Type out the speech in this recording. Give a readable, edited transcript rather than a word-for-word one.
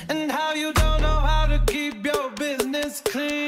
and how you don't know how to keep your business clean.